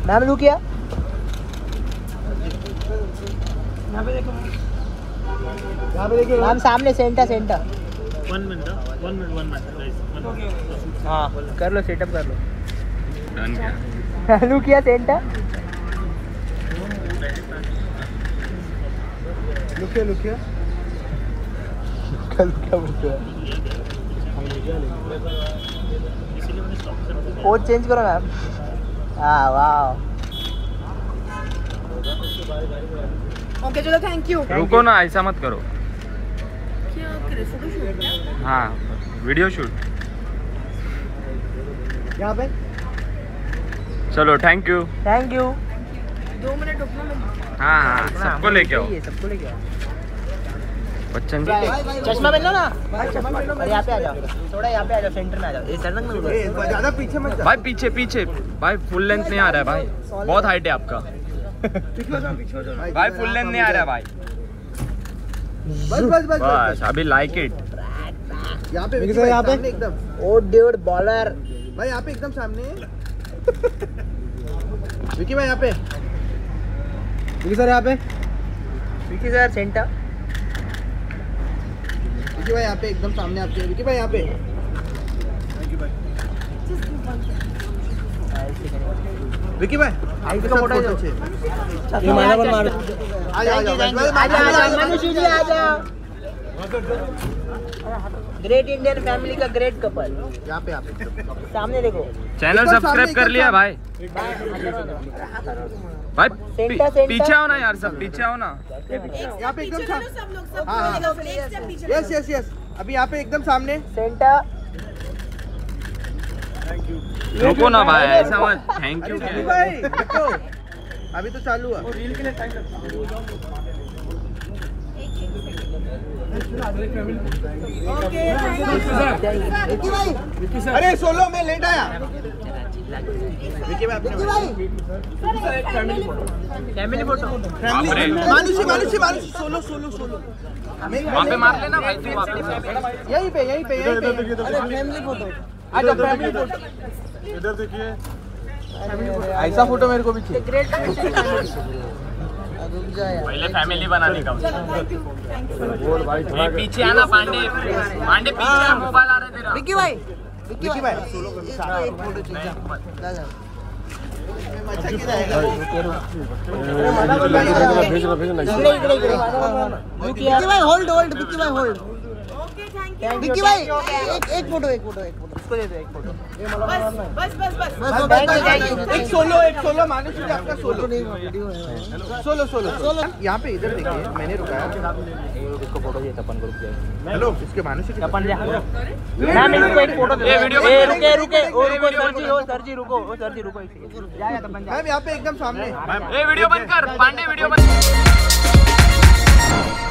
Ma'am लू किया यहाँ पे देखो, मैम सामने सेंटर 1 मिनट गाइस। हाँ कर लो सेटअप कर लो। डन क्या लू किया सेंटर लुकिया पोज चेंज करो मैम। हाँ वाह ओके चलो थैंक यू। रुको ना, ऐसा मत करो। क्या करे फोटोशूट? हाँ वीडियो शूट। यहाँ पे चलो थैंक यू। 2 मिनट रुकना मैं। हाँ हाँ सबको लेके आओ। सबको लेके आओ। बच्चन जी चश्मा पहन लो ना अरे यहाँ पे आ जाओ थोड़ा यहाँ पे आ जाओ सेंटर में आ जाओ। ये सर ज्यादा पीछे मत जा। भाई पीछे भाई फुल लेंथ नहीं आ रहा है भाई, बहुत हाइट है आपका भाई, फुल लेंथ नहीं आ रहा है भाई। बस अभी लाइक इट। यहाँ पे एकदम ओ ड्यूड बॉलर भाई, यहाँ पे एकदम सामने विकी भाई, यहाँ पे विकी सर, यहाँ पे विकी सर सेंटर विकी भाई, यहाँ पे एकदम सामने आपके विकी भाई, यहाँ पे विकी भाई आईडी का फोटो ये मार आ जाओ मनुष्य जी आ जाओ। ग्रेट इंडियन फैमिली का ग्रेट कपल यहाँ पे सामने देखो। चैनल सब्सक्राइब कर लिया भाई। भाई पीछे आओ ना यार, सब पीछे आओ ना। यहाँ पे एकदम यस अभी यहाँ पे एकदम सामने सेंटर। रुको ना भाई, ऐसा मत। थैंक यू भाई देखो, अभी तो चालू है। अरे सोलो में लेट आया विकी भाई, फैमिली फोटो मानुषी सोलो वहाँ पे मार लेना भाई, तू वहाँ पे। यहीं पे फैमिली फोटो आ जाओ, फैमिली फोटो इधर देखिए। ऐसा फोटो मेरे को भी चाहिए। ग्रेट रुक जा यार पहले फैमिली बनाने का। पीछे आना पांडे पीछे मोबाइल आ रहा है तेरा। विकी भाई विकी भाई एक फोटो चाहिए विकी भाई होल्ड विकी भाई होल्ड। विकी भाई एक फोटो इसको दे दो एक फोटो। बस एक सोलो मानुषी जी, आपका सोलो यहाँ पे इधर देखिए, मैंने रुकाया। इसको फोटो चाहिए तपन को रुक जाए। हेलो, इसके मानुषी जी तपन जा मैम इनको एक फोटो दे। रुके सर जी रुको जा तपन जा। मैम यहाँ पे एकदम सामने। वीडियो बंद कर पांडे, वीडियो बंद।